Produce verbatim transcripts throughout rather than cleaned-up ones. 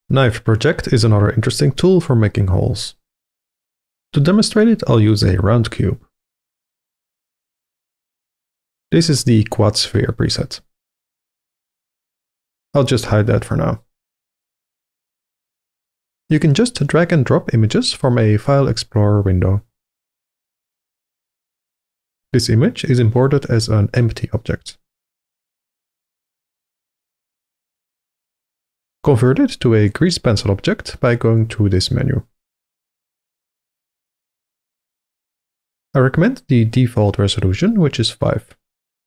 Knife Project is another interesting tool for making holes. To demonstrate it, I'll use a round cube. This is the Quad Sphere preset. I'll just hide that for now. You can just drag and drop images from a File Explorer window. This image is imported as an empty object. Convert it to a grease pencil object by going through this menu. I recommend the default resolution, which is five.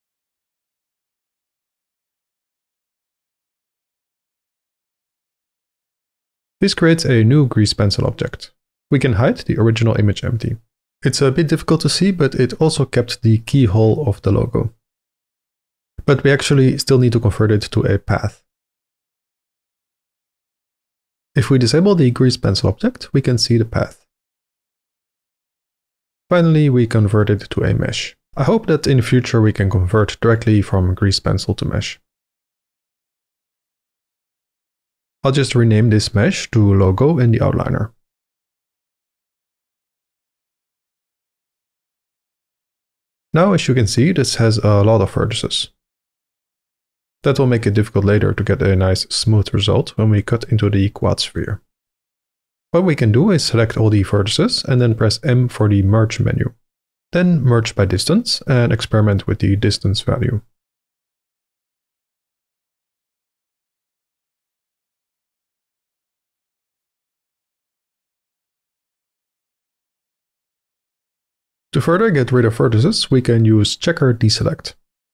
This creates a new grease pencil object. We can hide the original image empty. It's a bit difficult to see, but it also kept the keyhole of the logo. But we actually still need to convert it to a path. If we disable the grease pencil object, we can see the path. Finally, we convert it to a mesh. I hope that in the future we can convert directly from grease pencil to mesh. I'll just rename this mesh to logo in the outliner. Now, as you can see, this has a lot of vertices. That will make it difficult later to get a nice smooth result when we cut into the quad sphere. What we can do is select all the vertices and then press M for the merge menu. Then merge by distance and experiment with the distance value. To further get rid of vertices, we can use checker deselect.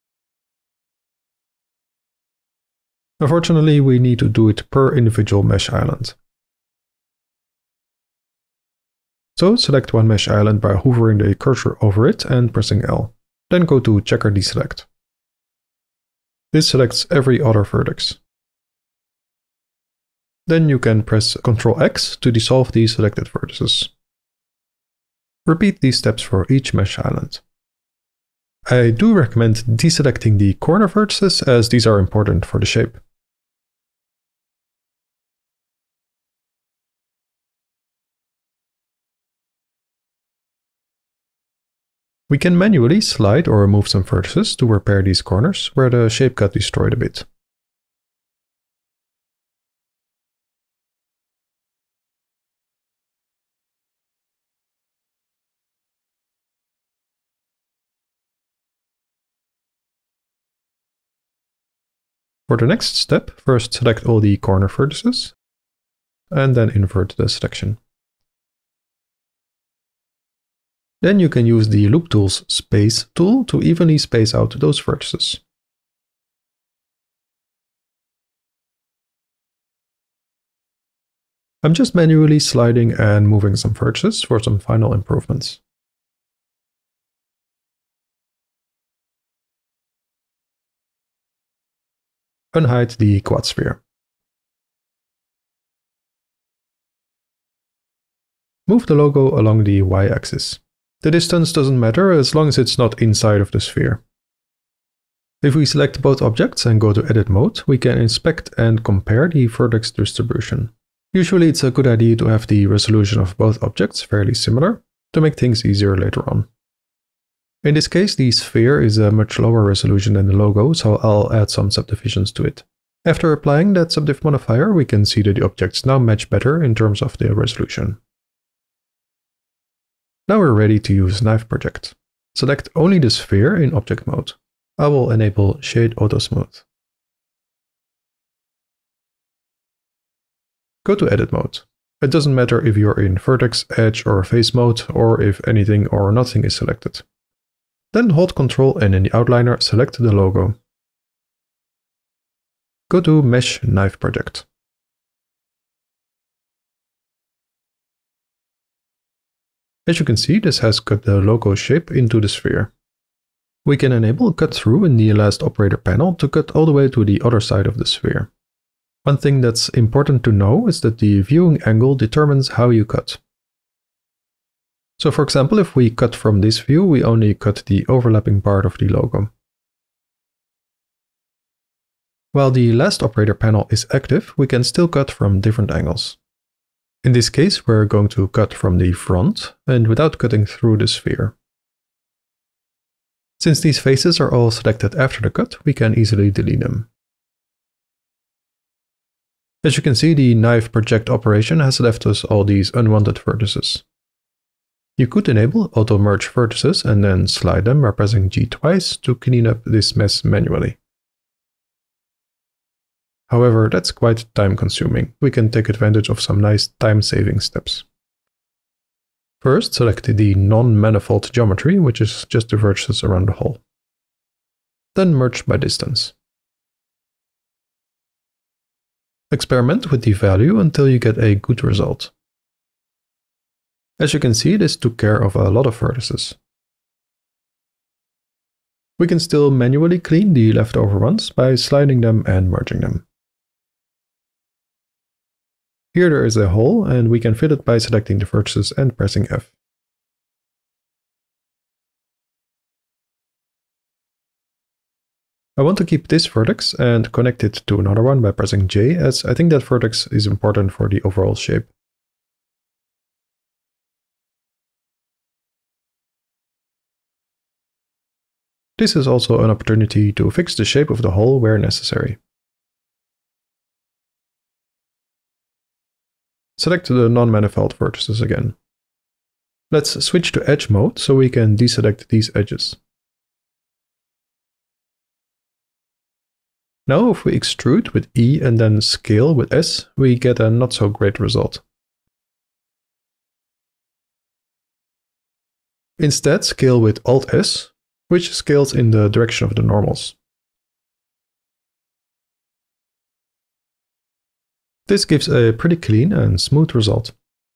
Unfortunately, we need to do it per individual mesh island. So select one mesh island by hovering the cursor over it and pressing L. Then go to checker deselect. This selects every other vertex. Then you can press control X to dissolve the selected vertices. Repeat these steps for each mesh island. I do recommend deselecting the corner vertices as these are important for the shape. We can manually slide or remove some vertices to repair these corners where the shape got destroyed a bit. For the next step, first select all the corner vertices, and then invert the selection. Then you can use the Loop Tool's Space tool to evenly space out those vertices. I'm just manually sliding and moving some vertices for some final improvements. Unhide the quad sphere. Move the logo along the y-axis. The distance doesn't matter as long as it's not inside of the sphere. If we select both objects and go to edit mode, we can inspect and compare the vertex distribution. Usually it's a good idea to have the resolution of both objects fairly similar to make things easier later on. In this case, the sphere is a much lower resolution than the logo, so I'll add some subdivisions to it. After applying that subdiv modifier, we can see that the objects now match better in terms of the resolution. Now we're ready to use Knife Project. Select only the sphere in object mode. I will enable Shade Auto Smooth. Go to edit mode. It doesn't matter if you're in vertex, edge or face mode, or if anything or nothing is selected. Then hold Control and in the outliner select the logo. Go to Mesh Knife Project. As you can see, this has cut the logo shape into the sphere. We can enable Cut Through in the last operator panel to cut all the way to the other side of the sphere. One thing that's important to know is that the viewing angle determines how you cut. So for example, if we cut from this view, we only cut the overlapping part of the logo. While the last operator panel is active, we can still cut from different angles. In this case, we're going to cut from the front and without cutting through the sphere. Since these faces are all selected after the cut, we can easily delete them. As you can see, the knife project operation has left us all these unwanted vertices. You could enable auto merge vertices and then slide them by pressing G twice to clean up this mess manually. However, that's quite time consuming. We can take advantage of some nice time saving steps. First, select the non-manifold geometry, which is just the vertices around the hole. Then merge by distance. Experiment with the value until you get a good result. As you can see, this took care of a lot of vertices. We can still manually clean the leftover ones by sliding them and merging them. Here there is a hole, and we can fill it by selecting the vertices and pressing F. I want to keep this vertex and connect it to another one by pressing J, as I think that vertex is important for the overall shape. This is also an opportunity to fix the shape of the hole where necessary. Select the non-manifold vertices again. Let's switch to edge mode so we can deselect these edges. Now if we extrude with E and then scale with S, we get a not so great result. Instead, scale with Alt S, which scales in the direction of the normals. This gives a pretty clean and smooth result.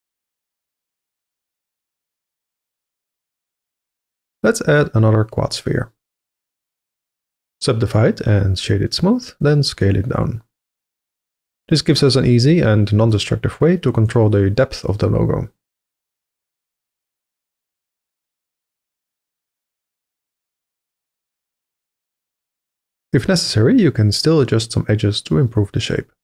Let's add another quad sphere. Subdivide and shade it smooth, then scale it down. This gives us an easy and non-destructive way to control the depth of the logo. If necessary, you can still adjust some edges to improve the shape.